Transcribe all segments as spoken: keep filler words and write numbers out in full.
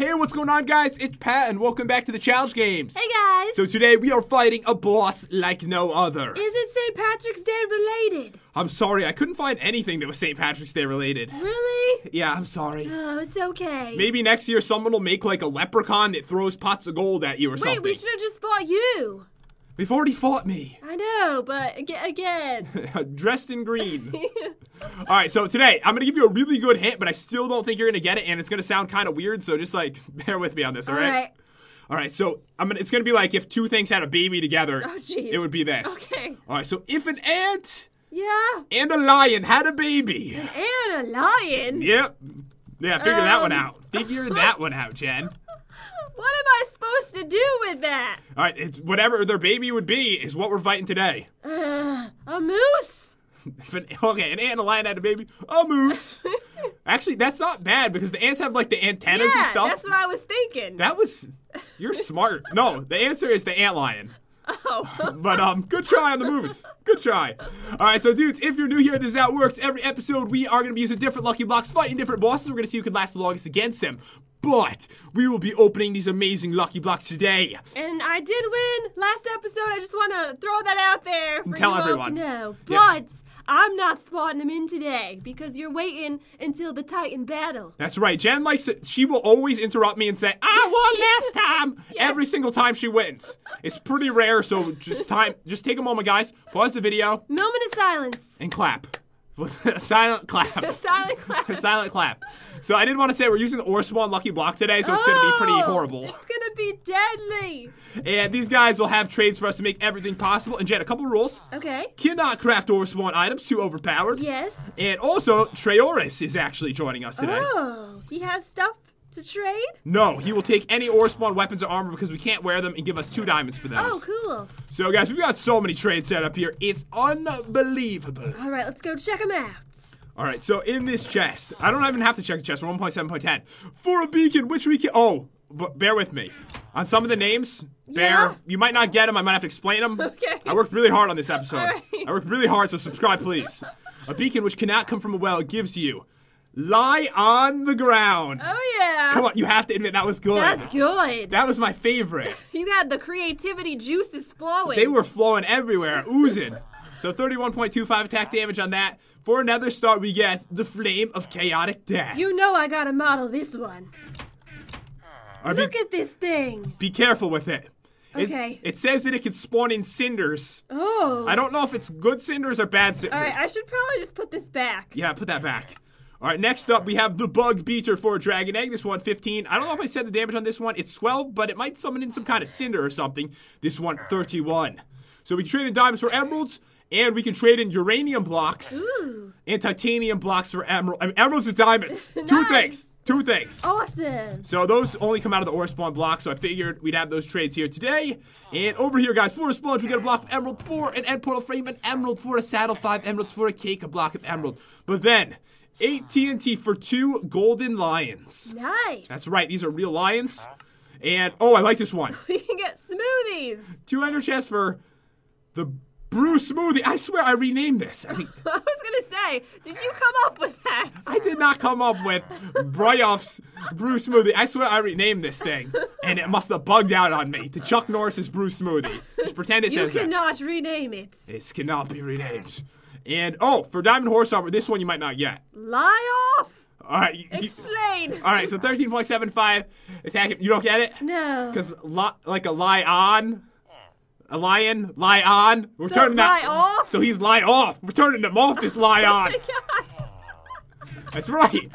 Hey, what's going on, guys? It's Pat, and welcome back to the Challenge Games. Hey, guys. So today, we are fighting a boss like no other. Is it Saint Patrick's Day related? I'm sorry, I couldn't find anything that was Saint Patrick's Day related. Really? Yeah, I'm sorry. Oh, it's okay. Maybe next year someone will make like a leprechaun that throws pots of gold at you or Wait, something. we should have just fought you. They've already fought me. I know, but ag- again. Dressed in green. All right, so today, I'm going to give you a really good hint, but I still don't think you're going to get it, and it's going to sound kind of weird, so just, like, bear with me on this, all right? All right. All right, so I'm gonna, it's going to be like if two things had a baby together, Oh, jeez. it would be this. Okay. All right, so if an ant Yeah. and a lion had a baby. And a lion. Yep. Yeah, figure that one Um. out. Figure that one out, Jen. What am I supposed to do with that? All right, it's whatever their baby would be is what we're fighting today. Uh, a moose? If an, okay, an ant and a lion had a baby. A moose. Actually, that's not bad because the ants have like the antennas yeah, and stuff. that's what I was thinking. That was, you're smart. No, the answer is the antlion. Oh. But um, good try on the moose. Good try. All right, so dudes, if you're new here, this is how it works. Every episode, we are going to be using different lucky blocks, fighting different bosses. We're going to see who can last the longest against them. But we will be opening these amazing lucky blocks today. And I did win last episode. I just want to throw that out there for Tell you all everyone. to know. Yep. But I'm not spotting them in today because you're waiting until the Titan battle. That's right. Jen likes it. She will always interrupt me and say, "I won last time." Yeah. Every single time she wins. It's pretty rare, so just time. Just take a moment, guys. Pause the video Moment of silence. and clap. With a silent clap. A silent clap. A silent clap. So I did want to say we're using the Orspawn Lucky Block today, so it's going to be pretty Oh, horrible. It's gonna be deadly. And these guys will have trades for us to make everything possible. And Jen, a couple rules. Okay. Cannot craft Orspawn items, too overpowered. Yes. And also, Treoris is actually joining us today. Oh, he has stuff to trade? No, he will take any Orspawn weapons or armor because we can't wear them and give us two diamonds for those. Oh, cool. So guys, we've got so many trades set up here. It's unbelievable. All right, let's go check him out. All right, so in this chest, I don't even have to check the chest. We're one point seven point ten. For a beacon, which we can... Oh, but bear with me. On some of the names, bear, Yeah? you might not get them. I might have to explain them. Okay. I worked really hard on this episode. All right. I worked really hard, so subscribe, please. A beacon which cannot come from a well gives you lie on the ground. Oh, yeah. Come on, you have to admit that was good. That's good. That was my favorite. You had the creativity juices flowing. They were flowing everywhere, oozing. So thirty-one point two five attack damage on that. For another start, we get the Flame of Chaotic Death. You know I gotta model this one. All right, be, Look at this thing. be careful with it. It- Okay. It says that it can spawn in cinders. Oh. I don't know if it's good cinders or bad cinders. All right, I should probably just put this back. Yeah, put that back. All right, next up, we have the Bug Beater for a Dragon Egg. This one, fifteen. I don't know if I said the damage on this one. It's twelve, but it might summon in some kind of cinder or something. This one, thirty-one. So we can trade in diamonds for emeralds, and we can trade in uranium blocks Ooh. and titanium blocks for emerald. I mean, emeralds and diamonds. Two Nice. things. Two things. Awesome. So those only come out of the ore spawn block, so I figured we'd have those trades here today. And over here, guys, for a sponge, we get a block of emerald, for an end portal frame, an emerald, for a saddle, five emeralds, for a cake, a block of emerald. But then, eight T N T for two golden lions. Nice. That's right, these are real lions. And, oh, I like this one. We can get smoothies. Two ender chests for the brew smoothie. I swear I renamed this. I mean, I was gonna say, did you come up with that? I did not come up with Bryoff's Brew Smoothie. I swear I renamed this thing, and it must have bugged out on me to Chuck Norris's Brew Smoothie. Just pretend it You says that. cannot rename it. This cannot be renamed. And, oh, for Diamond Horse Armor, this one you might not get. Lie off. All right. you- you- Explain. all right, so thirteen point seven five attack. You don't get it? No. Because, li- like a lie on, a lion, lie on. We're So turning lie that. off? So he's lie off. We're turning him off, this lie on. God. That's right.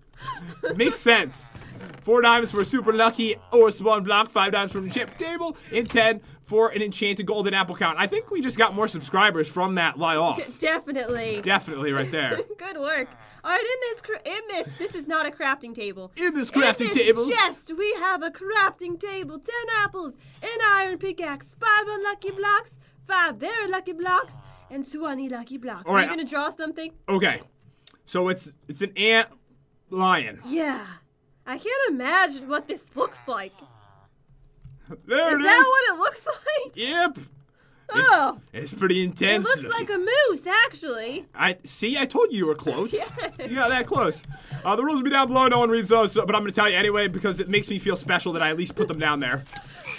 Makes sense. Four diamonds for a super lucky or spawn block. Five diamonds from the chip table. And ten for an enchanted golden apple count. I think we just got more subscribers from that lie off. Definitely. Definitely right there. Good work. All right, in this, cra- in this, this is not a crafting table. In this crafting in this table. chest, we have a crafting table, ten apples, an iron pickaxe, five unlucky blocks, five very lucky blocks, and twenty lucky blocks. All Are right. you gonna draw something? Okay. So it's it's an ant lion. Yeah. I can't imagine what this looks like. There Is it that is. what it looks like? Yep. It's, Oh. it's pretty It intense. looks like a moose, actually. I see. I told you you were close. You got that close. Uh, the rules will be down below. No one reads those, so, but I'm going to tell you anyway because it makes me feel special that I at least put them down there.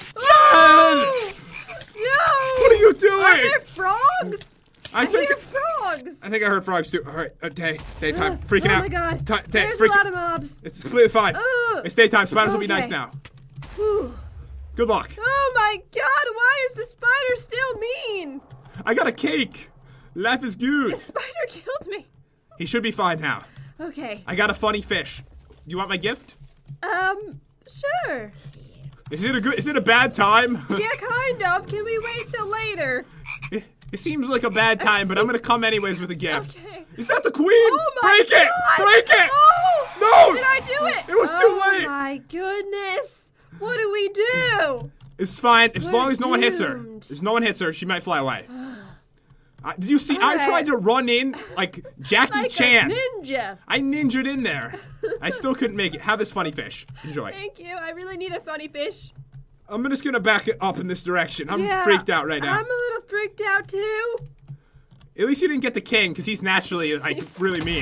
Oh! No! What are you doing? Are there frogs? I I think hear frogs. I think I heard frogs too. All right, uh, day daytime. Freaking oh out. my god. Ti- day, There's freaking- a lot of mobs. It's completely fine. Ugh. It's daytime. Spiders will be nice Okay. now. Whew. Good luck. Oh my god, why is the spider still mean? I got a cake. Life is good. The spider killed me. He should be fine now. Okay. I got a funny fish. You want my gift? Um, sure. Is it a good? Is it a bad time? Yeah, kind of. Can we wait till later? it, it seems like a bad time, but I'm gonna come anyways with a gift. Okay. Is that the queen? Oh my Break it! god! Break it! Oh! No! Did I do it? It was oh too late. Oh my goodness. What do we do? It's fine as We're long as no one hits her. doomed. As no one hits her, she might fly away. Uh, did you see? I Alright. tried to run in like Jackie Like Chan. a ninja. I ninjaed in there. I still couldn't make it. Have this funny fish. Enjoy. Thank you. I really need a funny fish. I'm just gonna back it up in this direction. I'm Yeah, freaked out right now. I'm a little freaked out too. At least you didn't get the king, because he's naturally like really mean.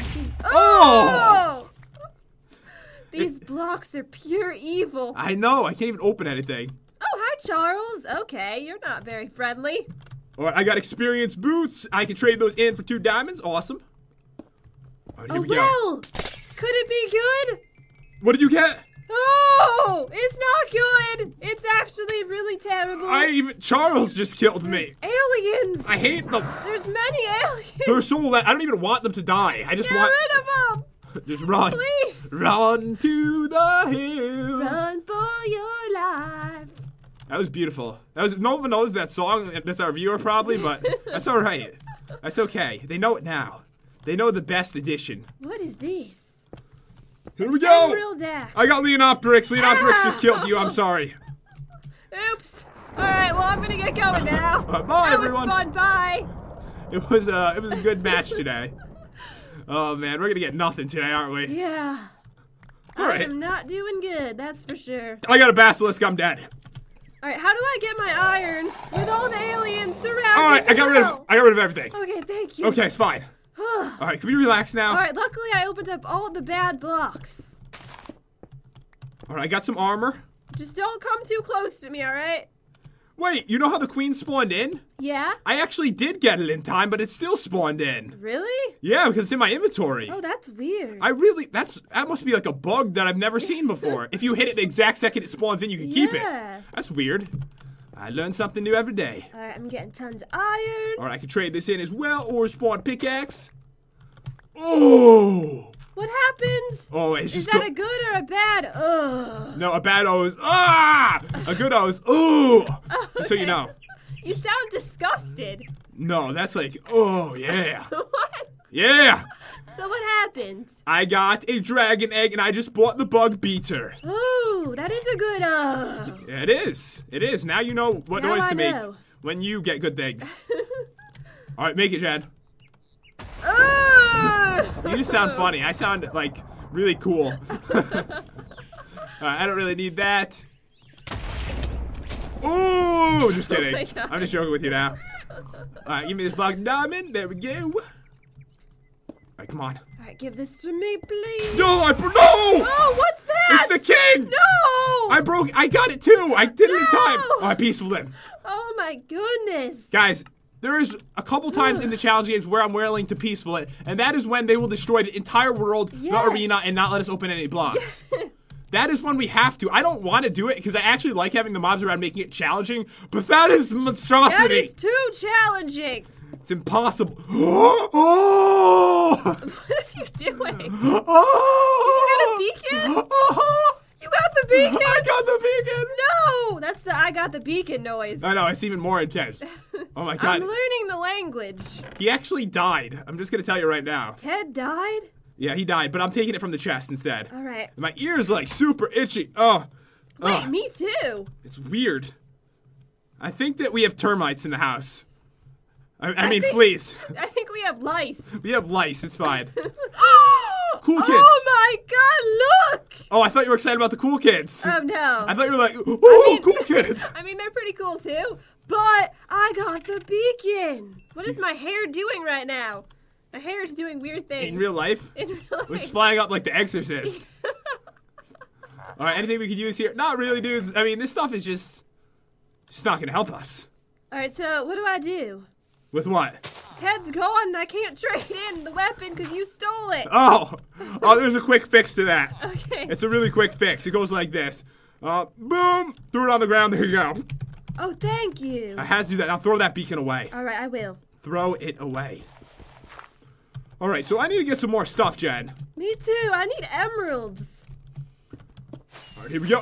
Oh! These blocks are pure evil. I know. I can't even open anything. Oh, hi, Charles. Okay, you're not very friendly. All right, I got experienced boots. I can trade those in for two diamonds. Awesome. All right, here Oh, we go. well. Could it be good? What did you get? Oh, it's not good. It's actually really terrible. I even Charles just killed me. Aliens. I hate them. There's many aliens. They're so la- I don't even want them to die. I just Get want rid of them. just run. Please. Run to the hills. Run for your life. That was beautiful. That was no one knows that song. That's our viewer probably, but that's all right. That's okay. They know it now. They know the best edition. What is this? Here we go. Emerald axe. I got Leonopteryx. Leonopteryx just Ow. killed you. I'm sorry. Oops. All right, well, I'm going to get going now. Uh, bye, that everyone. was fun. Bye. It was uh, it was a good match today. Oh man, we're gonna get nothing today, aren't we? Yeah. All right. I'm not doing good, that's for sure. I got a basilisk. I'm dead. All right, how do I get my iron with all the aliens surrounding All right, I got rid of I got rid of everything. Okay, thank you. Okay, it's fine. All right, can we relax now? All right, luckily I opened up all the bad blocks. All right, I got some armor. Just don't come too close to me, all right? Wait, you know how the queen spawned in? Yeah? I actually did get it in time, but it still spawned in. Really? Yeah, because it's in my inventory. Oh, that's weird. I really, that's, that must be like a bug that I've never seen before. If you hit it the exact second it spawns in, you can keep it. Yeah. That's weird. I learn something new every day. All right, I'm getting tons of iron. All right, I can trade this in as well, or spawn pickaxe. Oh! What happened? Oh, it's Is just that go- a good or a bad? Ugh. No, a bad O is, ah! A good O is, ooh! Just so you know. You sound disgusted. No, that's like, oh, yeah. What? Yeah! So what happened? I got a dragon egg and I just bought the bug beater. Ooh, that is a good uh. Yeah, it is. It is. Now you know what Now noise I to make know. when you get good things. All right, make it, Jad. Ugh. You just sound funny. I sound like really cool. All right, I don't really need that. Ooh, just kidding. my God. I'm just joking with you now. All right, give me this block of diamond. There we go. All right, come on. All right, give this to me, please. No, I bro- no! Oh, what's that? It's the king! No! I broke. I got it too. I did it in time. No! Oh, I peaceful them. Oh my goodness. Guys, there is a couple times in the challenge games where I'm willing to peaceful it, and that is when they will destroy the entire world, the Yes. arena, and not let us open any blocks. That is when we have to. I don't want to do it because I actually like having the mobs around making it challenging, but that is That monstrosity. is too challenging. It's impossible. Oh! What are you doing? Oh! Did you get a beacon? Oh! You got the beacon? I got the beacon! No, that's the I got the beacon noise. I know, it's even more intense. Oh my I'm god. learning the language. He actually died. I'm just gonna tell you right now. Ted died? Yeah, he died, but I'm taking it from the chest instead. All right. My ear's like super itchy. Oh. Wait, Ugh. me too. It's weird. I think that we have termites in the house. I, I, I mean, think- fleas. I think we have lice. We have lice. It's fine. Cool kids. Oh my god, look! Oh, I thought you were excited about the cool kids. Oh no. I thought you were like, oh, mean- cool kids. I mean, they're pretty cool too, But I got the beacon. What is my hair doing right now? My hair is doing weird things. In real life? In real life. We're just flying up like the Exorcist. All right, anything we could use here? Not really, dudes. I mean, this stuff is just, just not gonna help us. All right, so what do I do? With what? Ted's gone and I can't trade in the weapon because you stole it. Oh, oh, there's a quick fix to that. Okay. It's a really quick fix. It goes like this. Uh, boom, threw it on the ground. There you go. Oh, thank you. I had to do that. Now throw that beacon away. All right, I will. Throw it away. All right, so I need to get some more stuff, Jen. Me too. I need emeralds. All right, here we go.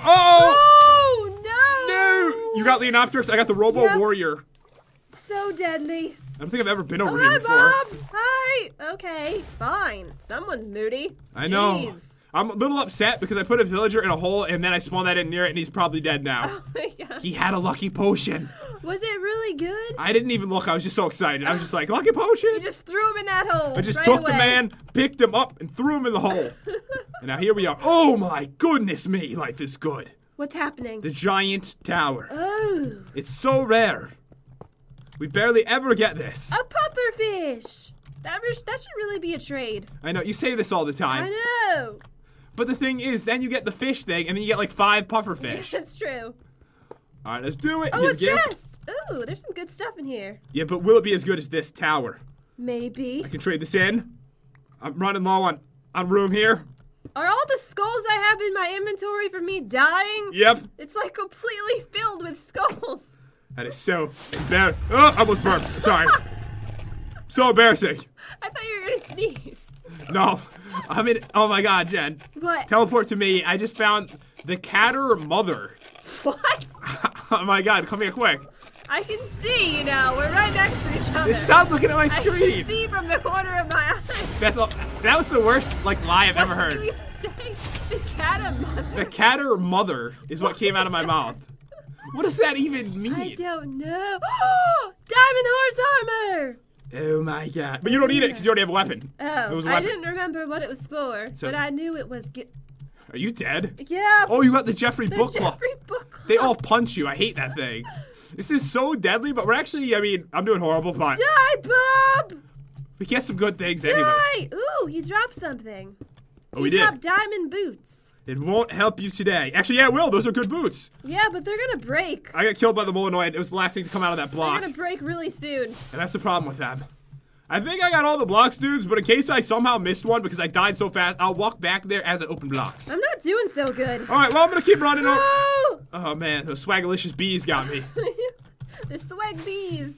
Oh! Oh, no. No! You got Leonopteryx. I got the Robo Yep. Warrior. So deadly. I don't think I've ever been over Oh, here hi, before. Bob. Hi. Okay, fine. Someone's moody. I know. Jeez. I'm a little upset because I put a villager in a hole and then I spawned that in near it and he's probably dead now. Oh my God. He had a lucky potion. Was it really good? I didn't even look. I was just so excited. I was just like, lucky potion. You just threw him in that hole. I just right took away. the man, picked him up, and threw him in the hole. And now here we are. Oh my goodness me, life is good. What's happening? The giant tower. Oh, It's so rare. We barely ever get this. a pufferfish. That, re- that should really be a trade. I know, you say this all the time. I know. But the thing is, then you get the fish thing, and then you get like five puffer fish. That's true. All right, let's do it. Oh, Here a we go. chest. Ooh, there's some good stuff in here. Yeah, but will it be as good as this tower? Maybe. I can trade this in. I'm running low on, on room here. Are all the skulls I have in my inventory from me dying? Yep. It's like completely filled with skulls. That is so embarrassing. Oh, I almost burped. Sorry. So embarrassing. I thought you were gonna sneeze. No. I'm in. Oh my God, Jen. What? Teleport to me. I just found the Catter Mother. What? Oh my God, come here quick. I can see you now. We're right next to each other. Stop looking at my I can screen. see from the corner of my eye. That's all. That was the worst like lie I've ever What did heard. you even say? The cat and mother. The Catter Mother is what, What came out is of my that? mouth. What does that even mean? I don't know. Diamond horse armor. Oh my God. But you don't need it because you already have a weapon. Oh, It was a I weapon. didn't remember what it was for, So- but I knew it was. Ge- Are you dead? yeah. Oh, you got the Jeffrey the Book Club. Jeffrey Book Club. They all punch you. I hate that thing. This is so deadly, but we're actually, I mean, I'm doing horrible, but Die, Bob. we get some good things anyway. Die. Ooh, you dropped something. Oh, you we did. dropped diamond boots. It won't help you today. Actually, yeah, it will. Those are good boots. Yeah, but they're gonna break. I got killed by the Molinoid. It was the last thing to come out of that They're block. gonna break really soon. And that's the problem with them. I think I got all the blocks, dudes, but in case I somehow missed one because I died so fast, I'll walk back there as I open blocks. I'm not doing so good. All right, well, I'm going to keep running. over. Oh! Oh, man, those swagalicious bees got me. The swag bees.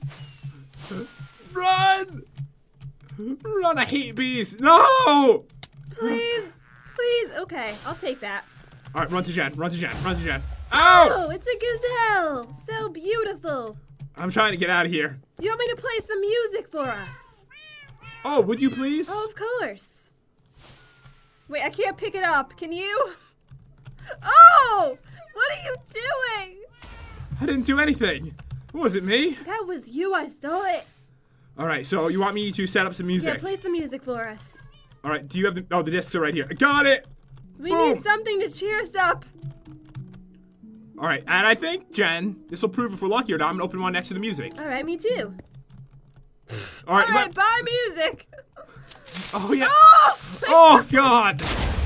Run! Run, I hate bees. No! Please, please. Okay, I'll take that. All right, run to Jen. Run to Jen. Run to Jen. Ow! Oh, it's a gazelle. So beautiful. I'm trying to get out of here. Do you want me to play some music for us? Oh, would you please? Oh, of course. Wait, I can't pick it up. Can you? Oh! What are you doing? I didn't do anything. Was it me? That was you. I saw it. All right, so you want me to set up some Yeah, music? play some music for us. All right, do you have the... Oh, the discs are right here. Got it! We Boom. need something to cheer us up. All right, and I think, Jen, this will prove if we're lucky or not. I'm going to open one next to the music. All right, me too. All right, All right, let- bye music. Oh, yeah. Oh! Oh, God!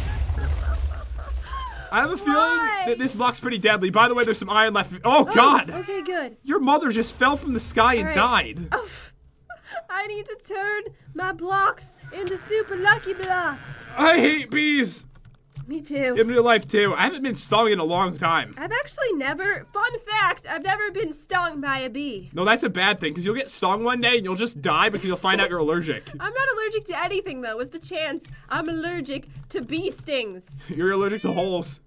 I have a feeling Why? that this block's pretty deadly. By the way, there's some iron left. Oh, God! Okay, good. Your mother just fell from the sky and All right. died. Oh, I need to turn my blocks into super lucky blocks. I hate bees. Me too. In real life, too. I haven't been stung in a long time. I've actually never, fun fact, I've never been stung by a bee. No, that's a bad thing, because you'll get stung one day and you'll just die because you'll find out you're allergic. I'm not allergic to anything though. What's the chance I'm allergic to bee stings? You're allergic to holes.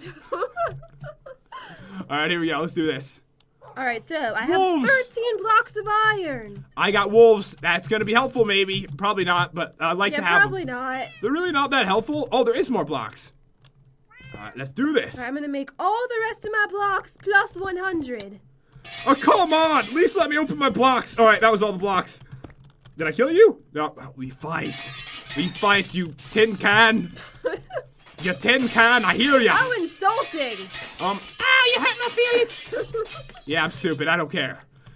All right, here we go. Let's do this. All right, so I have Wolves. thirteen blocks of iron. I got wolves. That's going to be helpful, maybe. Probably not, but I'd like Yeah, to have probably them. not. They're really not that helpful. Oh, there is more blocks. All right, let's do this. All right, I'm gonna make all the rest of my blocks plus one hundred. Oh, come on. At least let me open my blocks. All right, that was all the blocks. Did I kill you? No, we fight. We fight, you tin can. You tin can, I hear ya. How insulting! Um, ah, you hurt my feelings. Yeah, I'm stupid. I don't care.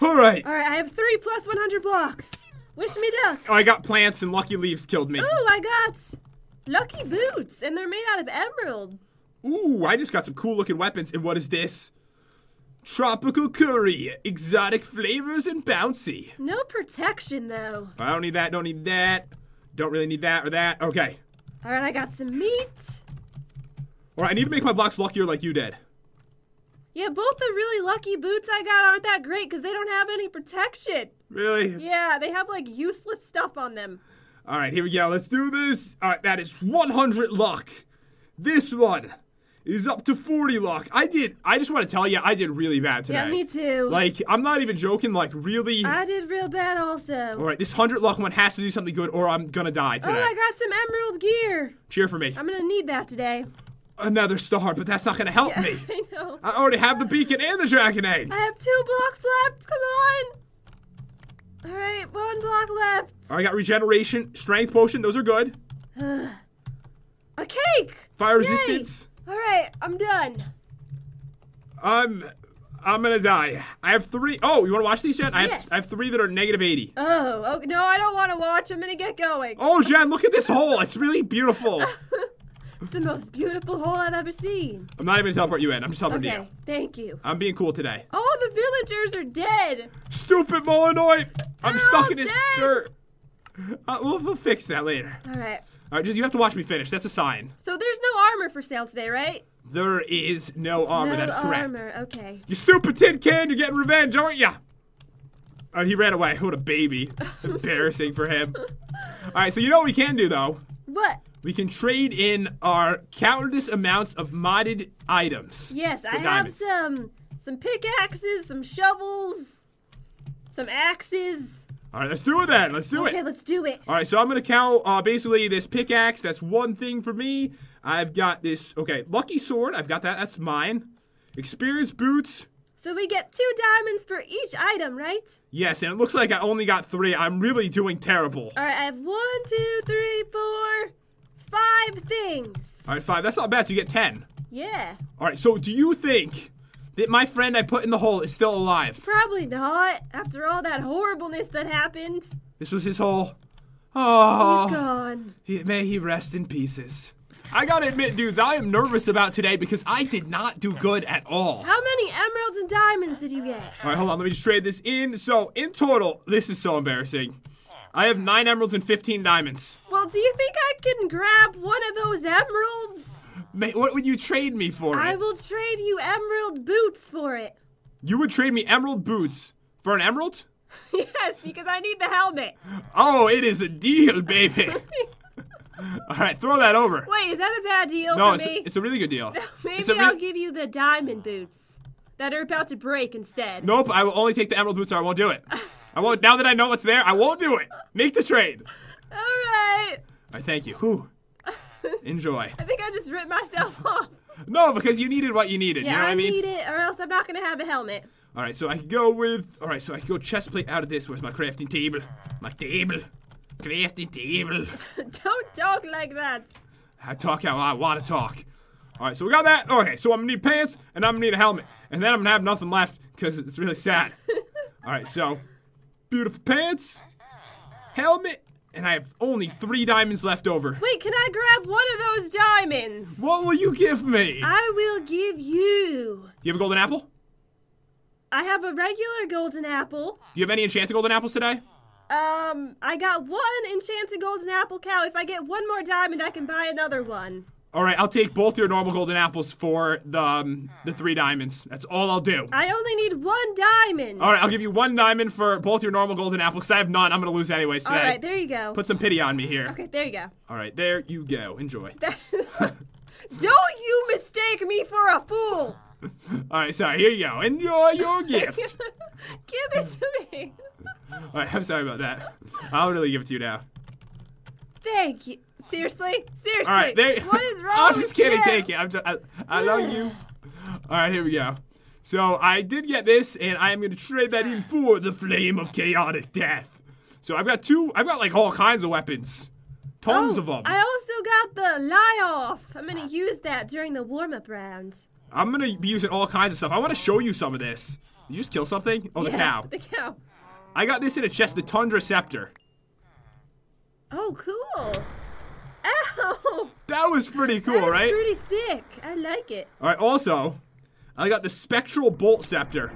All right. All right, I have three plus one hundred blocks. Wish me luck. Oh, I got plants and lucky leaves killed me. Ooh, I got lucky boots, and they're made out of emerald. Ooh, I just got some cool looking weapons. And what is this? Tropical curry, exotic flavors and bouncy. No protection, though. I don't need that, don't need that. Don't really need that or that. Okay. All right, I got some meat. All right, I need to make my blocks luckier like you did. Yeah, both the really lucky boots I got aren't that great because they don't have any protection. Really? Yeah, they have like useless stuff on them. All right, here we go. Let's do this. All right, that is one hundred luck. This one is up to forty luck. I did, I just want to tell you, I did really bad today. Yeah, me too. Like, I'm not even joking, like, really. I did real bad also. All right, this one hundred luck one has to do something good or I'm gonna die today. Oh, I got some emerald gear. Cheer for me. I'm gonna need that today. Another star, but that's not gonna help Yeah, me. I know. I already have the beacon and the dragon egg. I have two blocks left. Come on. All right, one block left. All right, I got regeneration, strength potion. Those are good. A cake. Fire Yay. resistance. All right, I'm done. I'm, I'm gonna die. I have three. Oh, you want to watch these, Jen? I have, Yes. I have three that are negative eighty. Oh, okay. No, I don't want to watch. I'm gonna get going. Oh, Jen, look at this hole. It's really beautiful. It's the most beautiful hole I've ever seen. I'm not even gonna teleport you in. I'm just teleporting Okay, you. thank you. I'm being cool today. All the villagers are dead. Stupid Molinoid! I'm They're stuck all in this dead. dirt. Uh, we'll, we'll fix that later. All right. All right, just you have to watch me finish. That's a sign. So there's no armor for sale today, right? There is no armor. no that is correct. armor. Okay. You stupid tin can! You're getting revenge, aren't ya? Oh, he ran away. What a baby. Embarrassing for him. All right, so you know what we can do though? What? We can trade in our countless amounts of modded items. Yes, for I have diamonds. some some pickaxes, some shovels, some axes. All right, let's do it then. Let's do Okay, it. let's do it. All right, so I'm gonna count uh, basically this pickaxe. That's one thing for me. I've got this. Okay, lucky sword. I've got that. That's mine. Experience boots. So we get two diamonds for each item, right? Yes, and it looks like I only got three. I'm really doing terrible. All right, I have one, two, three, four, five things. All right, five. That's not bad. So you get ten. Yeah. All right. So do you think that my friend I put in the hole is still alive? Probably not. After all that horribleness that happened, This was his hole. Oh, he's gone. he, may he rest in pieces. I gotta admit, dudes, I am nervous about today because I did not do good at all. How many emeralds and diamonds did you get? All right, hold on. Let me just trade this in. So, in total, this is so embarrassing. I have nine emeralds and fifteen diamonds. Well, do you think I can grab one of those emeralds? May, what would you trade me for I it? will trade you emerald boots for it. You would trade me emerald boots for an emerald? Yes, because I need the helmet. Oh, it is a deal, baby. All right, throw that over. Wait, is that a bad deal No, for it's me? a, it's a really good deal. Maybe It's a I'll re- give you the diamond boots that are about to break instead. Nope, I will only take the emerald boots or I won't do it. I won't. Now that I know what's there, I won't do it. Make the trade. All right. All right, thank you. Whew. Enjoy. I think I just ripped myself off. No, because you needed what you needed. Yeah, you know what I I mean? need it, or else I'm not gonna have a helmet. All right, so I can go with. All right, so I can go chest plate out of this. Where's my crafting table? My table. Crafting table. Don't talk like that. I talk how I want to talk. All right, so we got that. Okay, so I'm gonna need pants and I'm gonna need a helmet, and then I'm gonna have nothing left because it's really sad. All right, so beautiful pants, helmet, and I have only three diamonds left over. Wait, can I grab one of those diamonds? What will you give me? I will give you. You have a golden apple? I have a regular golden apple. Do you have any enchanted golden apples today? Um, I got one enchanted golden apple cow. If I get one more diamond, I can buy another one. All right, I'll take both your normal golden apples for the um, the three diamonds. That's all I'll do. I only need one diamond. All right, I'll give you one diamond for both your normal golden apples because I have none. I'm gonna lose anyways today. All right, there you go. Put some pity on me here. Okay, there you go. All right, there you go. Enjoy. Don't you mistake me for a fool. All right, sorry. Here you go. Enjoy your gift. Give it to me. All right, I'm sorry about that. I'll really give it to you now. Thank you. Seriously? Seriously? All right, there. What is wrong I'm with just kidding. you? Take it. I'm just, I, I love you. All right, here we go. So I did get this, and I am going to trade that in for the Flame of Chaotic Death. So I've got two. I've got like all kinds of weapons, tons Oh, of them. I also got the lie off. I'm gonna use that during the warm up round. I'm gonna be using all kinds of stuff. I want to show you some of this. you just kill something? Oh, the Yeah, cow. The cow. I got this in a chest, the Tundra Scepter. Oh, cool. Ow. That was pretty cool, That's right? pretty sick. I like it. All right, also, I got the Spectral Bolt Scepter.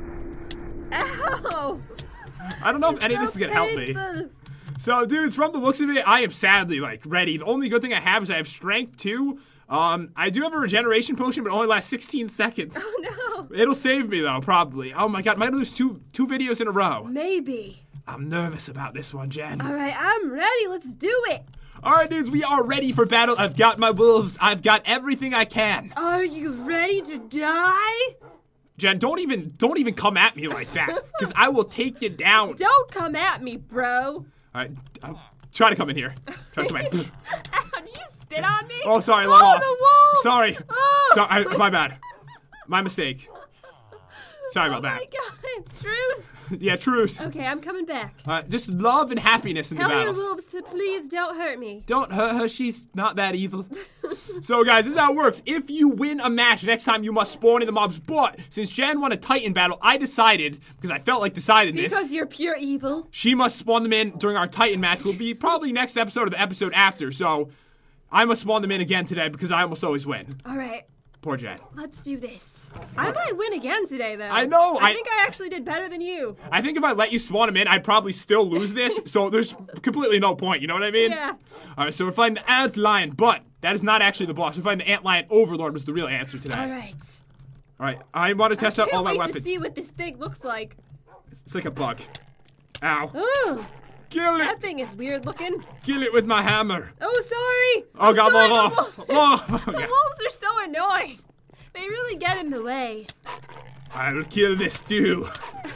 Ow. I don't know if any of this is going to help me. Painful. So, dudes, from the looks of it, I am sadly, like, ready. The only good thing I have is I have strength, too. Um, I do have a regeneration potion, but it only lasts sixteen seconds. Oh, no. It'll save me, though, probably. Oh, my God, might lose two two videos in a row. Maybe. I'm nervous about this one, Jen. All right, I'm ready. Let's do it. All right, dudes, we are ready for battle. I've got my wolves. I've got everything I can. Are you ready to die? Jen, don't even don't even come at me like that, because I will take you down. Don't come at me, bro. All right, uh, try to come in here. Try to come in. Ow, did you spit on me? Oh, sorry, Oh, let off. the wolf. Sorry. Oh. Sorry, I- my bad. My mistake. Sorry about Oh that. my God, Truce. Yeah, truce. Okay, I'm coming back. Uh, just love and happiness in Tell the your battles. wolves to please don't hurt me. Don't hurt her, she's not that evil. So, guys, this is how it works. If you win a match, next time you must spawn in the mobs. But since Jen won a Titan battle, I decided, because I felt like deciding this, Because you're pure evil. she must spawn them in during our Titan match. Will be probably next episode or the episode after. So, I must spawn them in again today because I almost always win. All right, Poor Jen. let's do this. I might win again today, though. I know, I, I- think I actually did better than you. I think if I let you spawn them in, I'd probably still lose this. So there's completely no point. You know what I mean? Yeah. All right, so we're fighting the Ant Lion, but that is not actually the boss. We're fighting the Ant Lion Overlord was the real answer today. All right. All right, I want to test out Can't all my wait weapons. to see what this thing looks like. It's like a bug. Ow. Ooh, Kill that it. thing is weird looking. Kill it with my hammer. Oh, sorry. Oh, I'm God, sorry, log the off. wolf- Log off. The Okay. wolves are so annoying. They really get in the way. I'll kill this too.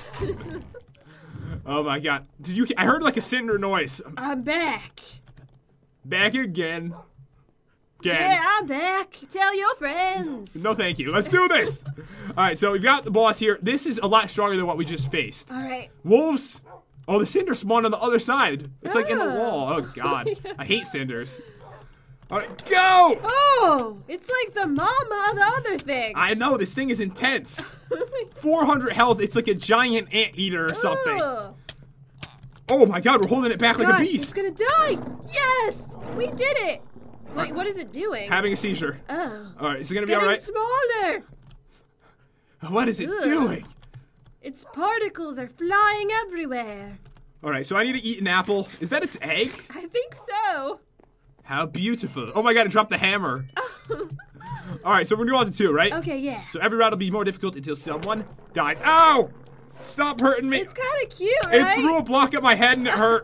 Oh my God. Did you? I heard like a cinder noise. I'm back. Back again. Again. Yeah, I'm back. Tell your friends. No, thank you. Let's do this. All right, so we've got the boss here. This is a lot stronger than what we just faced. All right. Wolves. Oh, the cinder spawned on the other side. It's like in the Oh. wall. Oh God, I hate cinders. All right, go. Oh, it's like the mama of the other thing. I know this thing is intense. four hundred health. It's like a giant ant eater or something. Ugh. Oh my God, we're holding it back like God, a it's beast. gonna die. Yes, we did it. Wait, right. what is it doing? Having a seizure. Oh, All right, is it gonna be getting all right? smaller. What is it Ugh. doing? Its particles are flying everywhere. All right, so I need to eat an apple. Is that its egg? I think so. How beautiful. Oh my God, it dropped the hammer. All right, so we're gonna go on to two, right? Okay, yeah. So every round will be more difficult until someone dies. Ow! Stop hurting me. It's kind of cute, It right? threw a block at my head and it hurt.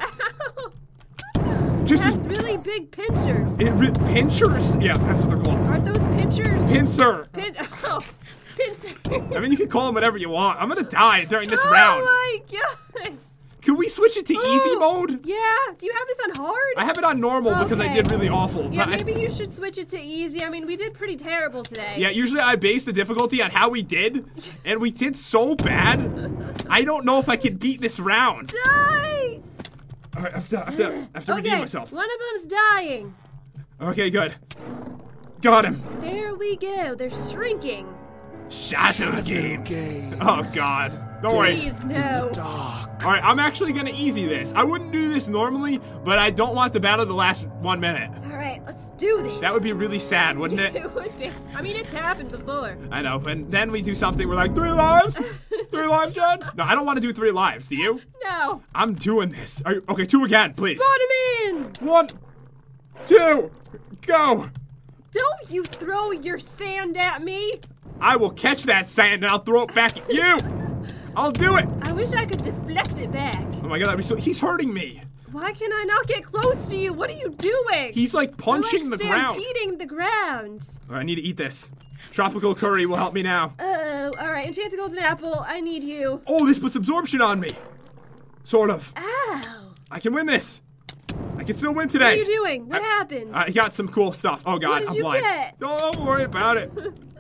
Just That's as, really big pinchers. it, re- pinchers? Yeah, that's what they're called. Aren't those pinchers? Pincer. Pin. Oh, pincer. I mean, you can call them whatever you want. I'm gonna die during this oh round. my God. Can we switch it to easy Oh, mode? Yeah. Do you have this on hard? I have it on normal because I Okay. did really awful. Yeah, but I- maybe you should switch it to easy. I mean, we did pretty terrible today. Yeah, usually I base the difficulty on how we did, and we did so bad. I don't know if I can beat this round. Die! All right, I have to, I have to, I have to redeem Okay, myself. one of them's dying. Okay, good. Got him. There we go. They're shrinking. Shadow games. Oh God. Don't worry. Please, no. All right, I'm actually gonna easy this. I wouldn't do this normally, but I don't want the battle to last one minute. All right, let's do this. That would be really sad, wouldn't it? It would be. I mean, it's happened before. I know. And then we do something. We're like three lives. Three lives, Jen. No, I don't want to do three lives. Do you? No. I'm doing this. Are you, okay, two again, please. Spawn him in. One, two, go. Don't you throw your sand at me. I will catch that sand and I'll throw it back at you. I'll do it. I wish I could deflect it back. Oh my God, that'd be so, he's hurting me. Why can I not get close to you? What are you doing? He's like punching You're like the ground. stampeding the ground. All right, I need to eat this. Tropical curry will help me now. Uh-oh. All right, Enchanted Golden Apple, I need you. Oh, this puts absorption on me. Sort of. Ow. I can win this. I can still win today. What are you doing? What I- happened? I got some cool stuff. Oh God, What did I'm you blind. get? Don't worry about it.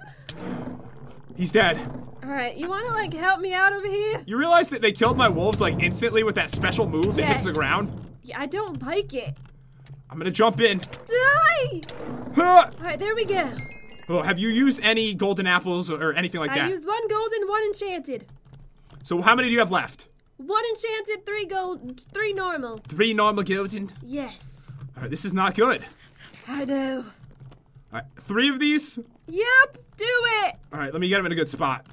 He's dead. All right, you want to, like, help me out over here? You realize that they killed my wolves like instantly with that special move that hits the Yes. ground? Yeah, I don't like it. I'm gonna jump in. Die! Huh! All right, there we go. Oh, have you used any golden apples or, or anything like I that? used one golden, one enchanted. So how many do you have left? One enchanted, three gold, three normal. Three normal golden. Yes. All right, this is not good. I know. All right, three of these. Yep, do it. All right, let me get them in a good spot.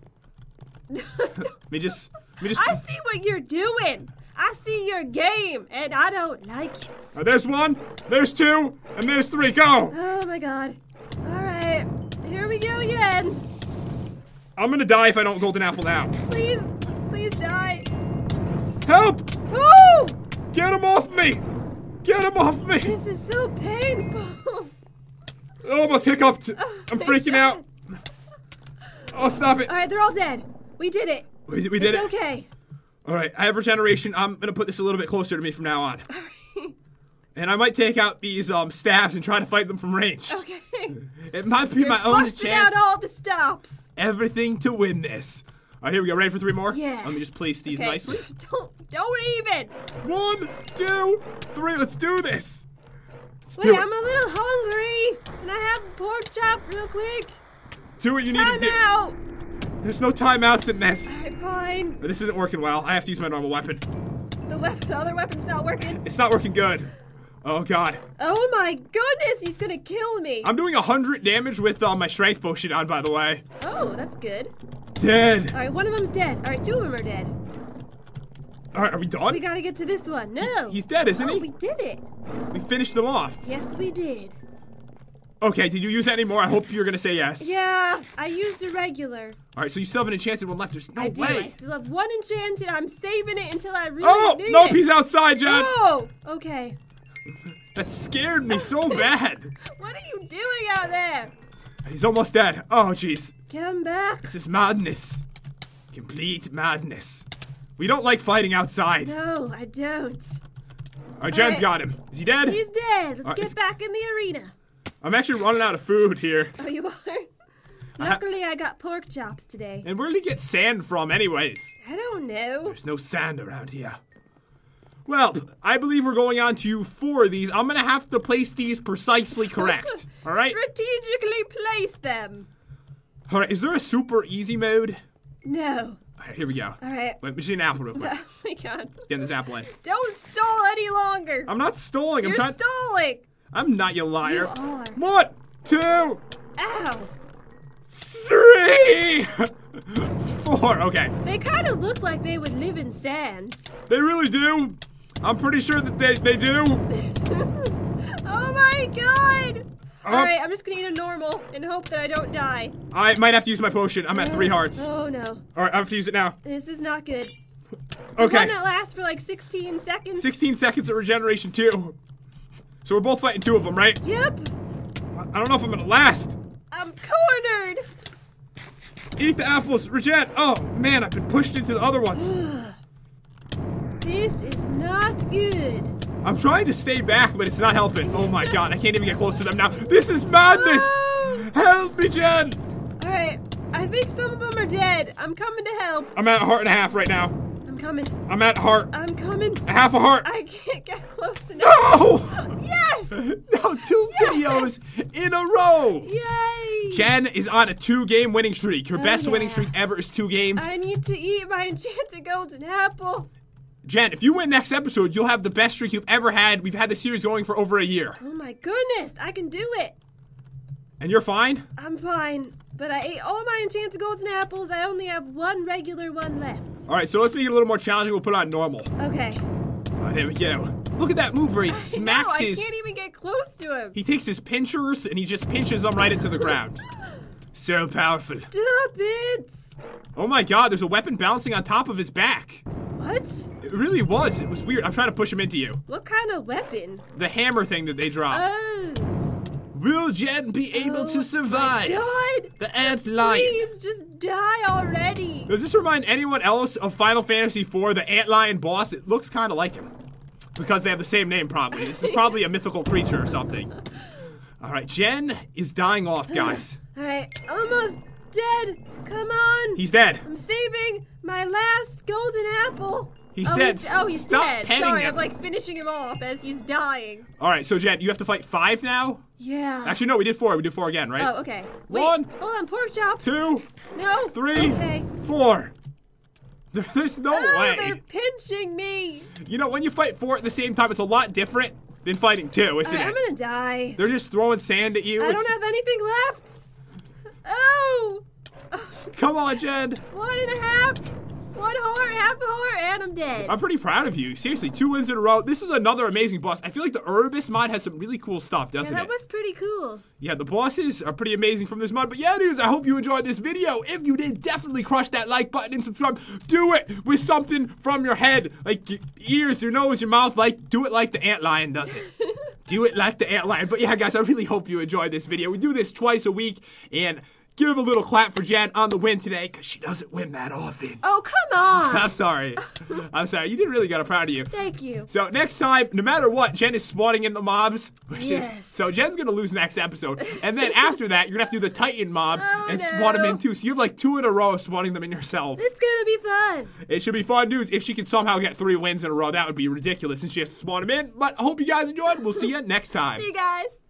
Let me just, let me just. I see what you're doing. I see your game, and I don't like it. All right, there's one, there's two, and there's three. Go. Oh my god. All right, here we go again. I'm gonna die if I don't golden apple now. Please, please die. Help! Woo! Get him off me! Get him off me! This is so painful. I almost hiccuped. I'm thank freaking God. out. Oh, stop it. All right, they're all dead. We did it. We, we did it's it. okay. All right, I have regeneration. I'm gonna put this a little bit closer to me from now on. And I might take out these um staffs and try to fight them from range. Okay. It might be You're my only busting chance. out all the stops. Everything to win this. All right, here we go. Ready for three more? Yeah. Let me just place these Okay. nicely. Don't, don't even. One, two, three. Let's do this. Let's Wait, do it. I'm a little hungry. Can I have pork chop real quick? Do what you need Time to do. out. There's no timeouts in this. All right, fine. This isn't working well. I have to use my normal weapon. The weapon, the other weapon's not working. It's not working good. Oh god. Oh my goodness, he's gonna kill me. I'm doing one hundred damage with uh, my strength potion on, by the way. Oh, that's good. Dead. All right, one of them's dead. All right, two of them are dead. All right, are we done? We gotta get to this one. No. He's dead, isn't oh, he? we did it. We finished them off. Yes, we did. Okay, did you use any more? I hope you're gonna say yes. Yeah, I used a regular. All right, so you still have an enchanted one left. There's no I do. way. I still have one enchanted. I'm saving it until I really Oh, need nope, it. he's outside, Jen. Oh, okay. That scared me so bad. What are you doing out there? He's almost dead. Oh, jeez. Get him back. This is madness. Complete madness. We don't like fighting outside. No, I don't. All right, Jen's right. got him. Is he dead? He's dead. Let's All right, get is- back in the arena. I'm actually running out of food here. Oh, you are? I ha- Luckily, I got pork chops today. And where did he get sand from, anyways? I don't know. There's no sand around here. Well, I believe we're going on to four of these. I'm going to have to place these precisely correct. All right? Strategically place them. All right, is there a super easy mode? No. All right, here we go. All right. Wait, let me see an apple real quick. Oh my god. Get this apple in. Don't stall any longer. I'm not stalling. I'm You're trying. stalling. I'm not, you liar. You are. One, two, Ow. three, four. Okay, They kind of look like they would live in sand. they really do. I'm pretty sure that they, they do. Oh my god. Um, All right, I'm just gonna eat a normal and hope that I don't die. I might have to use my potion. I'm at three hearts. All Oh no. right, I have to use it now. This is not good. The Okay, one that lasts for like sixteen seconds. sixteen seconds of regeneration too. So we're both fighting two of them, right? Yep. I don't know if I'm gonna last. I'm cornered. Eat the apples, regen. Oh man, I've been pushed into the other ones. This is not good. I'm trying to stay back, but it's not helping. Oh my god, I can't even get close to them now. This is madness! Oh. Help me, Jen! All right, I think some of them are dead. I'm coming to help. I'm at a heart and a half right now. I'm coming. I'm at heart. I'm coming. A half a heart. I can't get close enough. No! Yes! No, two videos in a row! Yay! Jen is on a two-game winning streak. Her Oh, best winning yeah. streak ever is two games. I need to eat my enchanted golden apple. Jen, if you win next episode, you'll have the best streak you've ever had. We've had the series going for over a year. Oh my goodness, I can do it. And you're fine? I'm fine. But I ate all my enchanted golden apples. I only have one regular one left. All right, so let's make it a little more challenging. We'll put on normal. Okay. All right, there we go. Look at that move where he smacks no, I his... can't even get close to him. He takes his pinchers and he just pinches them right into the ground. So powerful. Stop it. Oh my god, there's a weapon bouncing on top of his back. What? It really was. It was weird. I'm trying to push him into you. What kind of weapon? The hammer thing that they drop. Oh. Will Jen be able Oh, to survive? God. The ant lion. Please just die already. Does this remind anyone else of Final Fantasy four, the ant lion boss? It looks kind of like him. Because they have the same name, probably. This is probably a mythical creature or something. All right, Jen is dying off, guys. All right, almost dead. Come on. He's dead. I'm saving my last golden apple. He's oh, dead. He's, oh, he's Stop dead. petting Sorry, him. I'm like finishing him off as he's dying. All right, so Jen, you have to fight five now? Yeah. Actually, no, we did four. We did four again, right? Oh, okay. Wait, One, hold on, pork chops. Two, No. three, Okay. four. There, there's no Oh, way. they're pinching me. You know, when you fight four at the same time, it's a lot different than fighting two, isn't Alright, it? I'm gonna die. They're just throwing sand at you. I It's- don't have anything left. Oh! Come on, Jen. One and a half. One heart, half a heart, and I'm dead. I'm pretty proud of you. Seriously, two wins in a row. This is another amazing boss. I feel like the Erebus mod has some really cool stuff, Yeah, doesn't that it? was pretty cool. Yeah, the bosses are pretty amazing from this mod. But yeah, dudes, I hope you enjoyed this video. If you did, definitely crush that like button and subscribe. Do it with something from your head, like your ears, your nose, your mouth. Like, do it like the antlion does it. Do it like the antlion. But yeah, guys, I really hope you enjoyed this video. We do this twice a week, and give a little clap for Jen on the win today, because she doesn't win that often. Oh, come on. I'm sorry. I'm sorry. You did really good. I'm proud of you. Thank you. So next time, no matter what, Jen is spawning in the mobs. Which Yes. is, so Jen's going to lose next episode. And then after that, you're going to have to do the Titan mob Oh, and no. spawn them in too. So you have like two in a row of spawning them in yourself. It's gonna be fun. It should be fun, dudes. If she can somehow get three wins in a row, that would be ridiculous since she has to spawn them in. But I hope you guys enjoyed. We'll see you next time. See you guys.